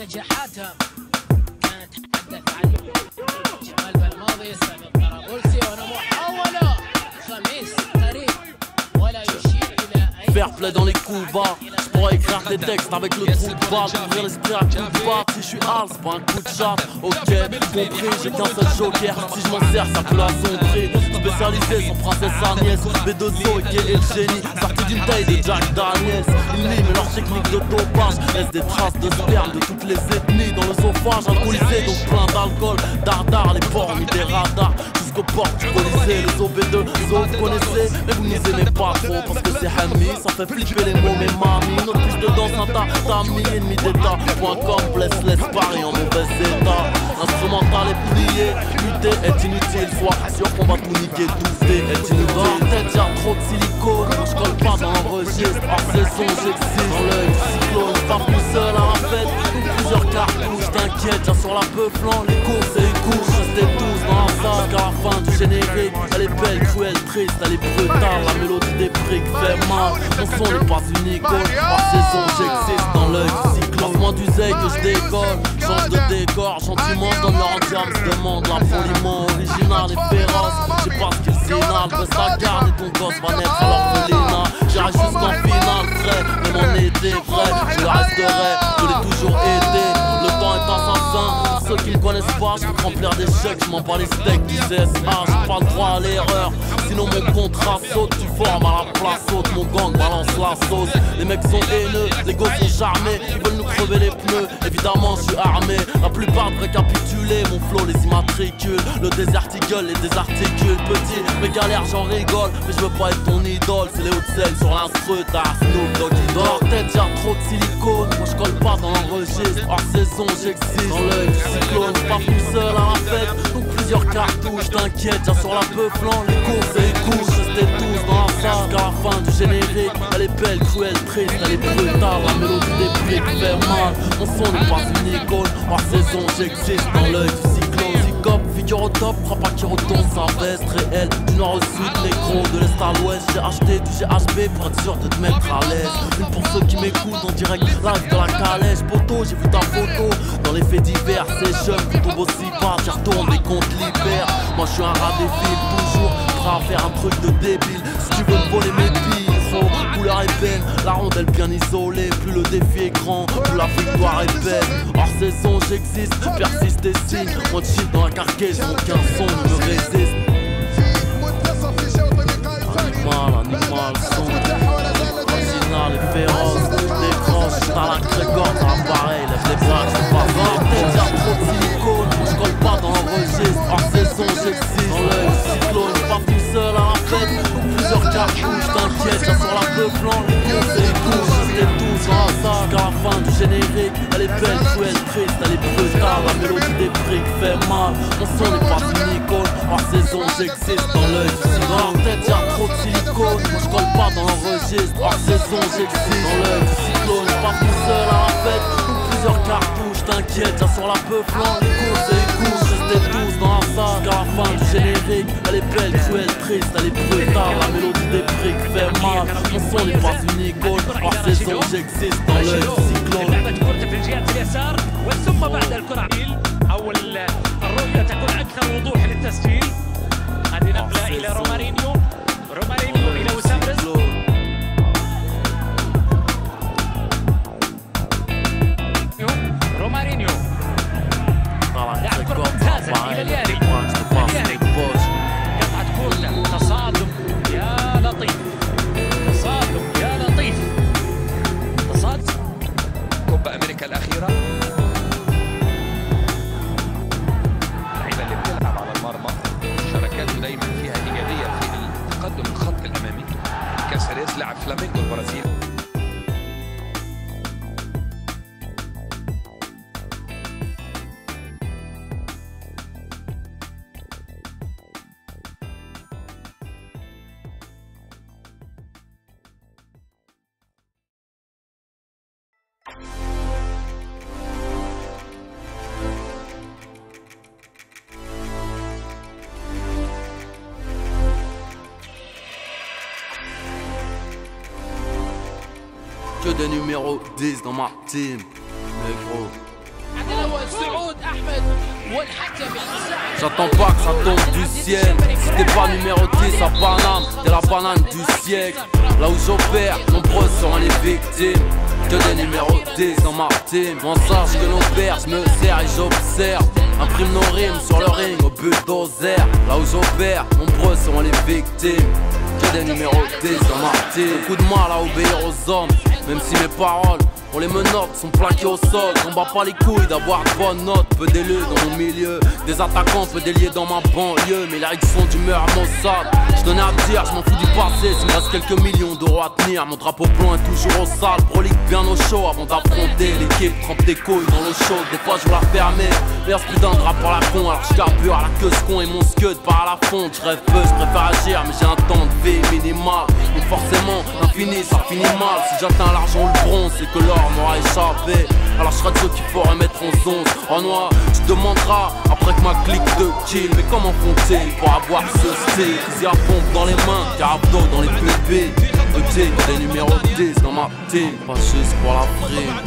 نجاحاتها كانت تتحدث عن جمال بالماضي يستعمل طرابلسي وهنا محاولة خميس قريب ولا يشير إلى أي Fair play dans les coups bas, je pourrais écrire des textes avec le trou de balle, ouvrir l'esprit à coups de batte. Si je suis hard, c'est pas un coup de chat, ok, compris, j'ai qu'un seul joker. Si je m'en sers, ça peut l'assombrer. Spécialisé, son princesse Agnès, B2O et le génie, sorti d'une taille de Jack Daniels. Ils miment leur technique de dopage, laissent des traces de sperme de toutes les ethnies dans l'œsophage alcoolisé, donc plein d'alcool, dardard, les porcs mis des radars jusqu'aux portes du Colisée. Les OB2, vous connaissez, mais vous nous aimez pas trop parce que c'est Hami, ça fait flipper les mots, mais mamie. Notre piste de danse, un tas, t'as mis ennemi d'état.com, laisse Paris en mauvais état. L'instrumental est plié, lutter est inutile, sois sûr qu'on va tout niquer, douter est inutile. Dans la tête, y'a trop de silicone, moi je colle pas dans un registre, hors saison j'existe. Dans l'œil du cyclone, je pars plus seul à la fête, plusieurs cartouches, t'inquiète, j'ai sur la peu flanc, les courses et les courses, restez tous dans la salle. Jusqu'à la fin du générique, elle est belle, cruelle, triste, elle est brutale, la mélodie des briques fait mal, mon son n'est pas une icône, hors saison j'existe dans l'œil du cyclone. Lance-moi du zèle que je décolle, change de décor, gentiment donne leur entière, me demande la poliment original et féroce. Je sais pas ce qu'ils signalent, reste à garde et ton gosse va naître à l'orphelinat. J'irai jusqu'en finale, vrai, même en été vrai, je le resterai, je l'ai toujours été. Le temps est assassin, pour ceux qui me connaissent pas, je peux te remplir des chèques, je m'en bats les steaks du CSA, j'ai pas le droit à l'erreur. Sinon mon contrat saute, tu formes à la place haute, mon gang balance la sauce. Les mecs sont haineux, les gosses sont charmés, ils veulent nous crever les pneus, évidemment je suis armé. La plupart de récapituler, mon flow les immatricule. Le désarticule, les désarticule. Petit, mes galères j'en rigole, mais je veux pas être ton idole. C'est les hauts-de-sel sur l'instru, t'as Snoop Doggy Dogg. Dans leur tête y'a trop de silicone, moi je colle pas dans un registre. Hors saison j'existe, dans l'œil du cyclone, je pars plus seul à la fête, donc plusieurs cartouches, t'inquiète, y'a sur la peu flanc, les courses et les couches, restez tous dans la salle. Jusqu'à la fin du générique, elle est belle, cruelle, triste, elle est brutale, la mélodie des briques fait mal, mon son n'est pas une icône, hors saison j'existe, dans l'œil du cyclone. Zicop, figure au top, crois pas qu'il retourne sa veste réelle, du nord au sud, négro, de l'est à l'ouest, j'ai acheté du GHB pour être sûr de te mettre à l'aise. Une pour ceux qui m'écoutent en direct live de la calèche, poteau, j'ai vu ta photo dans les faits divers, c'est jeune, qu'on tombe aussi bas, j'y retourne des comptes libères. Moi je suis un rat des villes, toujours prêt à faire un truc de débile. Si tu veux me voler mes billes, couleur épine, la rondelle bien isolée, plus le défi est grand, plus la victoire est belle. Hors saison j'existe, persiste et signe, moi de shit dans la cargaison, aucun son ne me résiste. Animal, son, original et féroce, décroche, t'as la crégorge, t'as l'appareil, lève les bras, je pas voir, t'es y'a trop de silicone, je colle pas dans un registre, hors saison j'existe, dans l'œil du cyclone, je pars tout seul à la fête, plusieurs cartouches, t'inquiète, y'a sur la peu flanc, les courses et les couches, restez tous dans la salle. Jusqu'à la fin du générique, elle est belle, cruelle, triste, elle est brutale, la mélodie des briques fait mal, mon son n'est pas une icône, hors saison j'existe, dans l'œil du cyclone. Dans la tête y'a trop de silicone, moi je colle pas dans un registre, hors saison j'existe, dans l'œil du cyclone, je pars tout seul à la fête, plusieurs cartouches, t'inquiète, y'a sur la peu flanc, les courses et les couches, restez tous dans la salle. Jusqu'à la fin du générique, elle est belle, cruelle, triste, elle est brutale, la mélodie des briques fait mal, mon son n'est pas une icône, hors saison j'existe, dans l'œil du cyclone. في الجهة اليسار وثم بعد الكرة أو الرؤية تكون أكثر وضوح للتسجيل. هذه نقلة إلى رومارينيو، رومارينيو إلى وسام رزق. رومارينيو لعب كرة ممتازة إلى الياري، قطعة كورة، تصادم يا لطيف، تصادم يا لطيف، تصادم. كوبا أمريكا الأخيرة، اللعيبة اللي بتلعب على المرمى شركاته دايما فيها إيجابية في التقدم الخط الأمامي. كاساريس لاعب فلامينغو البرازيل. Que des numéros 10 dans ma team, négro. J'attends pas que ça tombe du ciel. Si t'es pas numéro 10 à Paname, t'es la banane du siècle. Là où j'opère, nombreux seront les victimes. Que des numéros 10 dans ma team. On sache que nos pères, je me sers et j'observe. Imprime nos rimes sur le ring au bulldozer. Là où j'opère, nombreux seront les victimes. Que des numéros 10 dans ma team. Beaucoup de mal à obéir aux hommes, même si mes paroles pour les menottes sont plaquées au sol. On bat pas les couilles d'avoir de bonnes notes. Peu d'élus dans mon milieu, des attaquants, peu déliés dans ma banlieue. Mais les règles sont d'humeur Mossad. Je tenais à dire, je m'en fous du passé. S'il me reste quelques millions d'euros à tenir, mon drapeau blanc est toujours au sale. Prolique bien au chaud avant d'affronter l'équipe. Trempe des couilles dans l'eau chaude, des fois je vous la permets. Mais y'a ce putain de drap pour la con, alors je carbure à la queue ce con et mon scud part à la fonte. Je rêve peu, je préfère agir, mais j'ai un temps de vie minimal. Donc forcément, l'infini ça finit mal. Si j'atteins l'argent ou le bronze, c'est que l'or m'aura échappé. Alors je serai de ceux qu'il faut remettre en zone. En noir, tu te demanderas après que ma clique de kill. Mais comment font-ils pour avoir ce style? Ils y à pompe dans les mains, carabdo dans les pépés. Petit, des numéros 10 dans ma team. Pas juste pour la prime.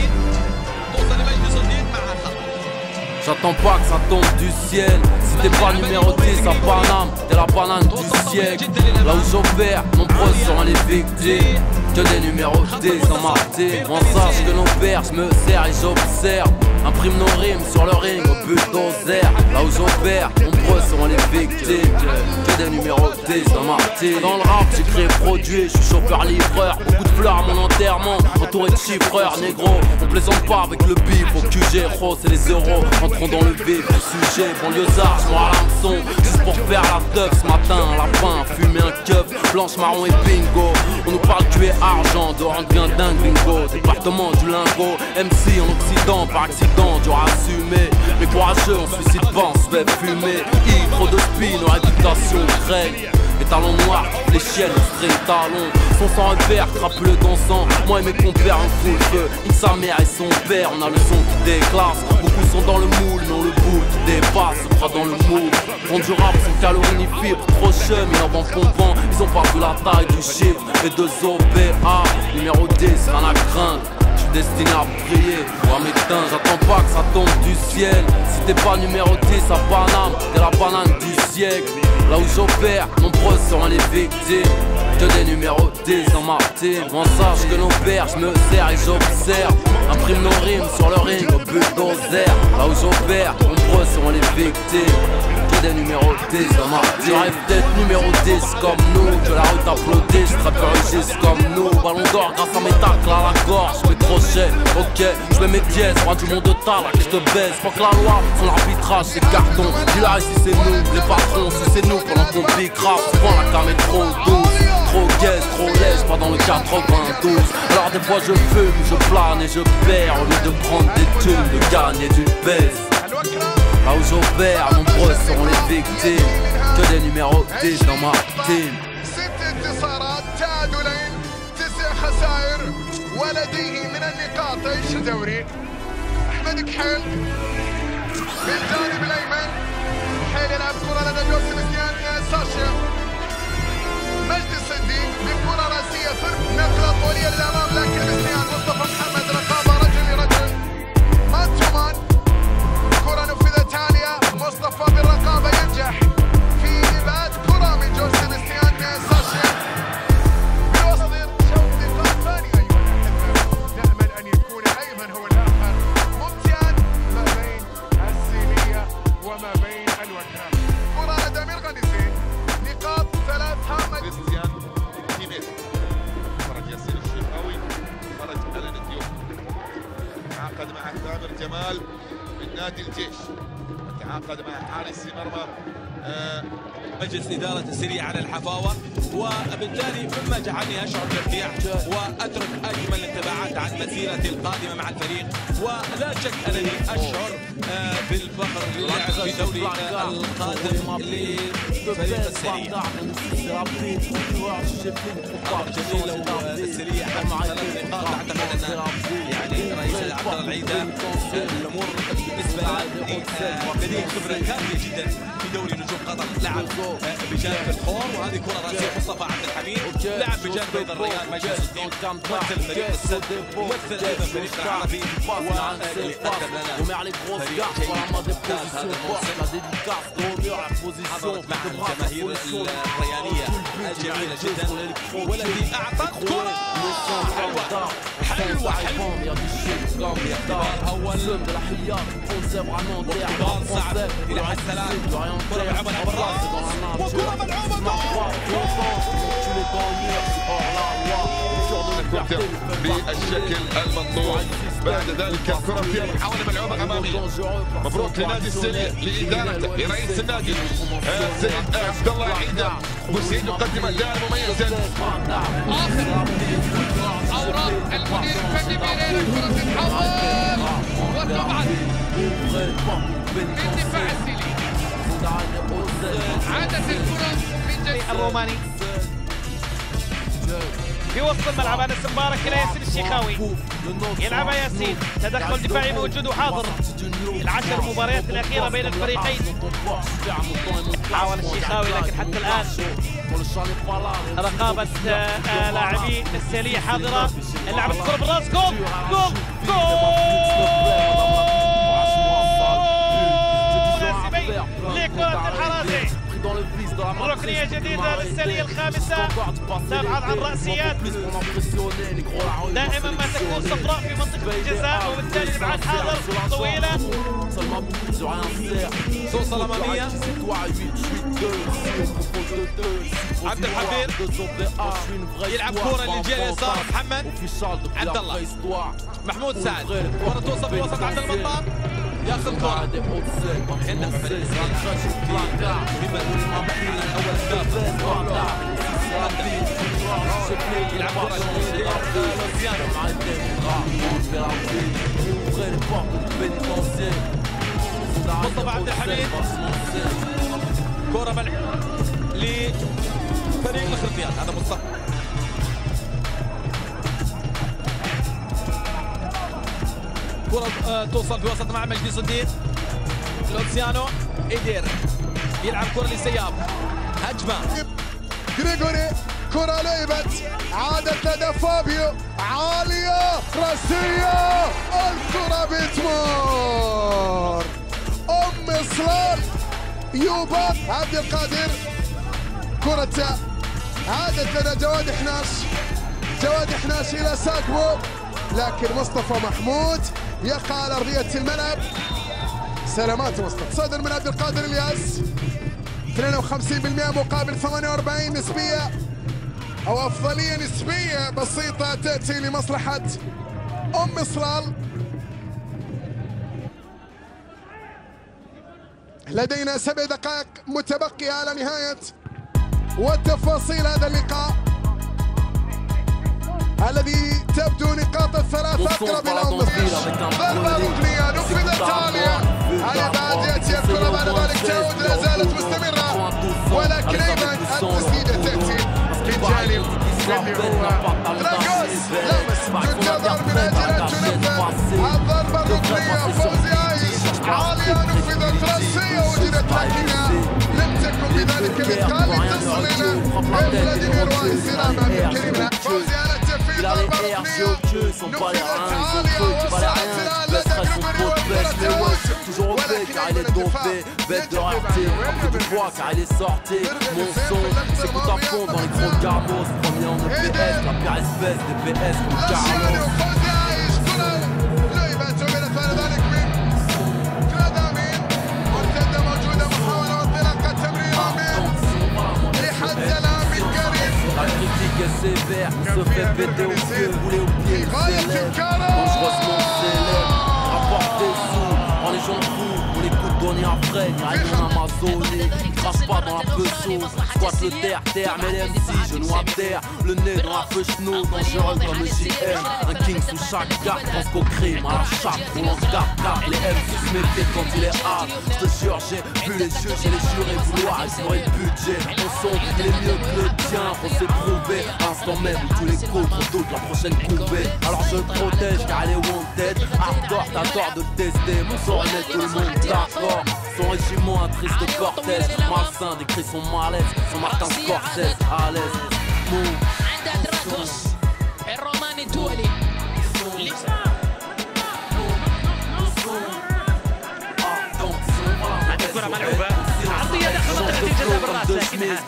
J'attends pas que ça tombe du ciel. Si t'es pas numéro 10 à Paname, t'es la banane du siècle. Là où j'opère, nombreux seront les victimes. Que des numéros 10 dans ma team. On sache que nos pères, je me sers et j'observe. Imprime nos rimes sur le ring au bulldozer. Là où j'opère, nombreux seront les victimes. Que des numéros 10 dans ma team. Dans le rap, j'ai créé produit, je suis chauffeur-livreur. Beaucoup de fleurs à mon enterrement, entouré de chiffreurs négro. On plaisante pas avec le bif au QG, gros, c'est les euros. Entrons dans le vif du sujet, banlieusard, je m'en l'hameçon. Juste pour faire la teuf ce matin, un lapin, fumer un keuf, blanche, marron et bingo. On nous parle tuer argent, de rendre bien dingue bingo. Département du lingot, MC en Occident, par accident, dur à assumer. Mais courageux, on suicide pas, on se fait fumer. Trop de spin, nos réputations craignent. Les talons noirs, les chiennes, les straight talons. Son sang repère, crapuleux dansant. Moi et mes compères, un coup de feu. Nique sa mère et son père, on a le son qui déclasse. Beaucoup sont dans le moule, mais on le boule qui dépasse. Se fera dans le moule. Font du rap sans calories ni fibres. Trop chum, ils en vendent pompant. Ils ont pas vu la taille du chiffre. Et deux OPA, numéro 10, rien à craindre. J'suis destiné à briller ou à m'éteindre. J'attends pas que ça tombe du ciel. Si t'es pas numéro 10 à Paname, t'es la banane du siècle. Là où j'opère, nombreux seront les victimes. Que des numéros 10 dans ma team. On sache que nos pères, je me sers et j'observe. Imprime nos rimes sur le ring au bulldozer. Là où j'opère, nombreux seront les victimes. Que des numéros 10 dans ma team. J'aurais peut-être numéro 10 comme nous. Que la rue t'applaudisse, je serais juste comme nous. Ballon d'or grâce à mes tacles à la gorge. Je mets crochet, ok, je mets mes dièses. Roi du monde de table, que je te baise. Faut que la loi, son arbitrage, c'est carton. Dis-là ici c'est nous, les patrons, si c'est nous pendant qu'on pique rap. Souvent la cam est trop douce. Trop gaze, trop lèche, pas dans le 92. Alors des fois je fume, je plane et je perds. Au lieu de prendre des thunes, de gagner du baisse. Là où j'opère, nombreux seront les victimes. Que des numéros 10 dans ma team. ولديه من النقاط ايش دوري احمد كحيل بالجانب الايمن كحيل يلعب كره لدى جو سبستيان ساشا مجد الصديق بكره راسيه فرق نقله طوليه للامام لكن سبستيان مصطفى محمد رقابه رجل لرجل مان تو مان كره نفذت عاليه مصطفى بالرقابه ينجح في ابعاد كره من جو سبستيان ساشا جمال من نادي الجيش تعاقد مع حارس مرمى مجلس إدارة السريع على الحفاوة وبالتالي مما جعلني أشعر بارتياح وأترك أجمل الانطباعات عن مسيرتي القادمة مع الفريق ولا شك أنني أشعر بالفخر للعب في دوري القادم لفريق السريع. أمر جميل والسريع حتى 3 نقاط أعتقد أن يعني رئيس عبد الله العيدة الأمور بالنسبة لديه خبرة كافية جدا دوري نجوم قطر لعب بجانب الخور، وهذه كره راسيه مصطفى عبد الحميد لعب بجانب ايضا ريان مجلس الدين مثل فريق السد ومثل ايضا فريق العربي واللي قدم لنا فريق جيد هذا الموسم. حضرت معا الجماهير الريانيه الجميله جدا والذي اعطت كره حلوه اختبار اول واختبار صعب الى حد الان. كره ملعوبه بالراس وكره ملعوبه بالشكل المطلوب. بعد ذلك الكرة في محاولة ملعوبة أمامية. مبروك لنادي السلية لإدارته لرئيس النادي سيد عبد الله عيدة وسيد يقدم أداء مميزا. آخر أوراق المدير الفني بيريرا، الكرة تتحول وتبعد من دفاع السيلي. عادت الكرة من جديد الروماني في وسط الملعب. انس مبارك الى ياسين الشيخاوي، يلعبها ياسين، تدخل دفاعي موجود وحاضر. العشر مباريات الاخيره بين الفريقين حاول الشيخاوي، لكن حتى الان رقابه لاعبي السيليه حاضره. لعبت الكره بالراس، جول جول لكره الحراسي. ركنيه جديده للسيليه الخامسه تبعد عن راسيات دائما ما تكون صفراء في منطقه الجزاء، وبالتالي الابعاد حاضر طويله. توصل اماميه عبد الحفير يلعب كره للجهه اليسار. محمد عبد الله محمود سعد، كره توصل في وسط عبد المطار ياخذ الكره. عندنا محمد الاسماعيلي بما على الاول الدافع يلعب كره لوسيانو مصطفى عبد الحميد، كره لفريق الخلفيات. هذا مصطفى كرة توصل في وسط مع مجدي صديق. لوسيانو إيدير يلعب كرة لسياب، هجمة غريغوري، كرة لعبت عادت لدى فابيو، عالية راسية، الكرة بتمر. صلال يوبا عبد القادر، كرة عادت لدى جواد حناش، جواد حناش إلى ساكبو، لكن مصطفى محمود يقع على أرضية الملعب. سلامات مصطفى. صدر من عبد القادر الياس 52% مقابل 48 نسبية أو أفضلية نسبية بسيطة تأتي لمصلحة صلال. لدينا 7 دقائق متبقية على نهاية وتفاصيل هذا اللقاء الذي تبدو نقاط الثلاث أقرب إلى ضربة ركنية نفذت عالية على بعد يأتي الكرة، بعد ذلك تعود لا زالت مستمرة، ولكن أيضا التسديدة تأتي من جانب اللي هو دراغوس. لمس تنتظر من أجل أن تنفذ الضربة الركنية. فوزي عايش عالية نفذت رأسية وجدت، لكنها لم تكن بذلك الإتقان لتصل إلى فلاديمير وايسيرا من كريمنا. فوزي على التنفيذ ضربة ركنية نفذت عالية ووصلت إلى لدى غريغوري والكرة تعود، ولكن أيضا الدفاع bête de rareté, un peu de poids car elle est sortie. Mon son s'écoute à fond dans les gros garbos. Premier en EPS, la pire espèce des PS comme Carlos. La critique est sévère, se fait péter au pied, rouler au pied, célèbre. Dangereusement célèbre, rapporte des sous, prends les gens fous, on les coups de bonnet à frais, car ils en Amazonie, crache pas dans la peau, squatte le terre, mais les MC, genoux à terre, le nez dans la feu chenou, dangereux comme le JM, un king sous chaque carte, pense qu'au crime, à la chape, on lance carte, les MC se méfient quand il est hard, je te jure, j'ai vu les jeux, j'ai les jurés vouloir explorer le budget, mon son, il est mieux que le tien, on s'est prouvé. tomber. Instant même où tous les contre doutent la prochaine coupée. Alors je le protège car elle est wanted. Hardcore, t'as tort de le tester. Mon sort est net, tout le monde d'accord. Son régiment, un triste cortège. Malsain, décrit son malaise. Son Martin Scorsese, à l'aise. عندها دراغوس الروماني الدولي هذه كرة ملعوبة عرضية داخل منطقة الجزاء بالراس لكنها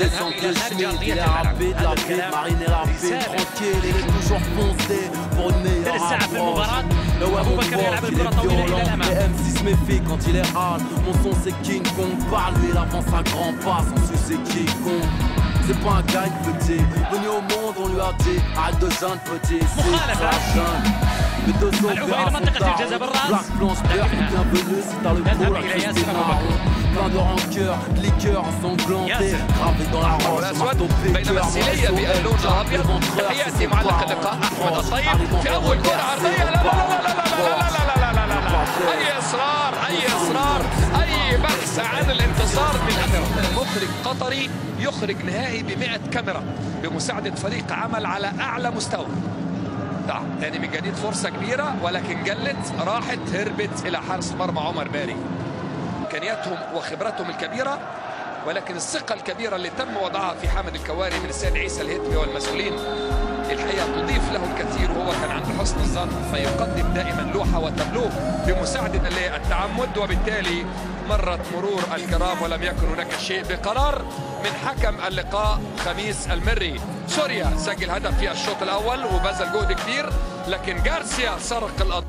الساعة في المباراة أبو بكر يلعب الكرة طويلة إلى الأمام. MC se méfie quand il est hard. Mon son c'est King Kong. Parle mais il avance un grand pas. Sans suce c'est King Kong. C'est pas un gagne petit. Venu au monde on lui a dit arrête de jeune petit. C'est ça jeune. Mais deux autres Black blanche verte. Bienvenue si t'as le coup la crise des marrons. Plein de rancœur, liqueur ensanglanté. Gravé dans la roche. بينما السيلية باللون الأبيض. تحياتي معلق اللقاء أحمد الطيب في أول كرة عرضية. لا لا لا لا لا لا لا لا لا. أي إصرار أي إصرار أي بحث عن الانتصار بالأمر. مخرج قطري يخرج نهائي ب100 كاميرا بمساعدة فريق عمل على أعلى مستوى. تاني من جديد فرصة كبيرة ولكن جلت راحت هربت إلى حارس مرمى عمر باري. إمكانياتهم وخبرتهم الكبيرة ولكن الثقة الكبيرة اللي تم وضعها في حامد الكواري من السيد عيسى الهتمي والمسؤولين الحقيقة تضيف له الكثير وهو كان عند حسن الظن فيقدم دائما لوحة وتبلوه بمساعدة للتعمد وبالتالي مرت مرور الكرام ولم يكن هناك شيء بقرار من حكم اللقاء خميس المري. سوريا سجل هدف في الشوط الأول وبذل جهد كبير لكن جارسيا سرق الأرض.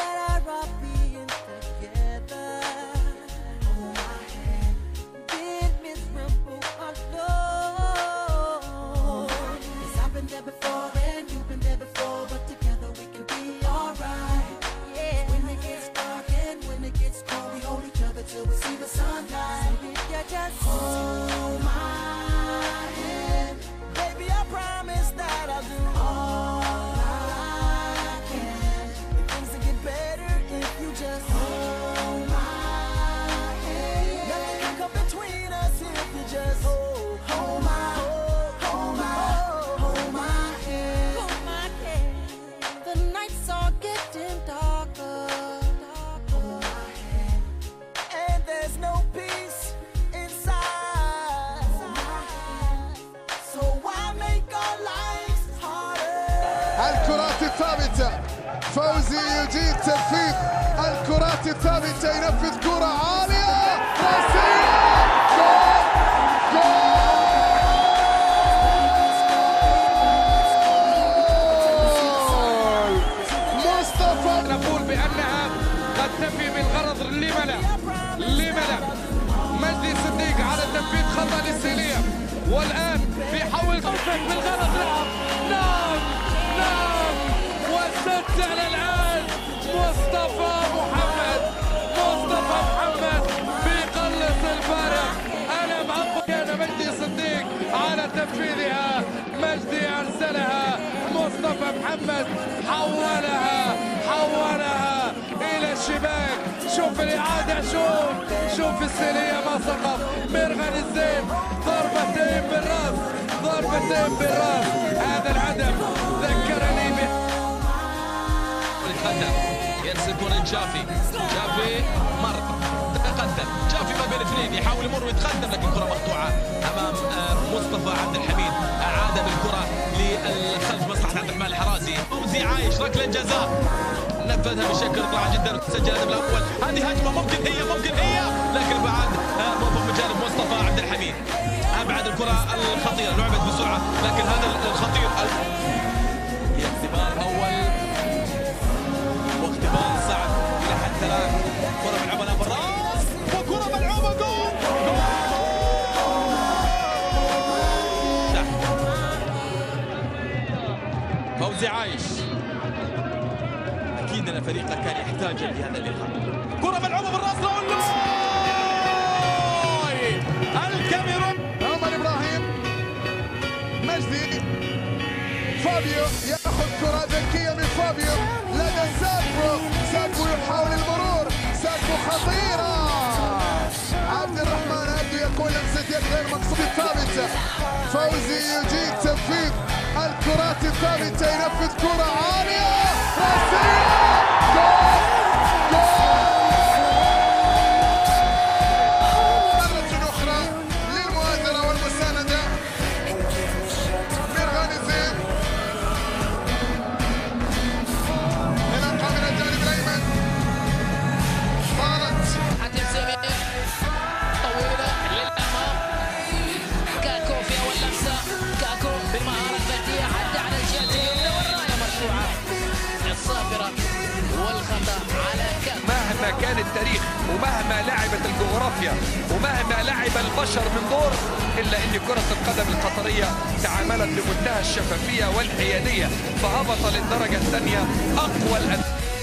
الكرات الثابتة فوزي يجيد تنفيذ الكرات الثابتة ينفذ كرة عالية راسية جول مصطفى. نقول بأنها قد تفي بالغرض. لما لا مجدي صديق على تنفيذ خطأ للسيلية والآن بيحاول توفيق بالغلط. نعم وسجل الآن مصطفى محمد بيقلص الفارق. أنا معقول أنا مجدي صديق على تنفيذها. مجدي أرسلها مصطفى محمد حولها إلى الشباك. شوف الإعادة شوف السيلية ما سقط. مرغن الزين ضربتين بالراس. هذا الهدف ذكرني به. يتقدم يرسل كرة جافي مر تقدم جافي ما بين اثنين يحاول يمر ويتقدم لكن كرة مقطوعة أمام مصطفى عبد الحميد. أعاد بالكرة للخلف مصلحة عبد الرحمن الحرازي. فوزي عايش ركلة جزاء نفذها بشكل رائع جدا. سجل الهدف الأول. هذه هجمة ممكن هي لكن بعد موقف من جانب مصطفى عبد الحميد. أبعد الكرة الخطيرة لعبت بسرعة لكن هذا الخطير اختبار أول واختبار صعب إلى حد 3. كرة ملعوبة بالراس وكرة ملعوبة جول. فوزي عايش أكيد أن فريقه كان يحتاج لهذا اللقاء. كرة ملعوبة بالراس الكاميرون عمر إبراهيم مجدي فابيو ياخذ كرة ذكية من فابيو لدى ساكو يحاول المرور. ساكو خطيرة. عبد الرحمن يبدو يكون لمسة يد غير مقصودة ثابتة. فوزي يجيد تنفيذ ثابته ينفذ كره عاليه راسيه جول مرة اخرى للمؤازره والمسانده من غاني زين يلقى من الجانب الايمن صارت حاتم سمير طويله للامام كاكو في اول لمسه كاكو بمهاره فرديه عدى على الجهه اليمنى والرايه مرفوعه الصافره والخطا على كاكو. مهما كان التاريخ ومهما لعبت الجغرافيا ومهما لعب البشر من دور الا ان كره القدم القطريه تعاملت بمنتهى الشفافيه والحياديه فهبط للدرجه الثانيه اقوى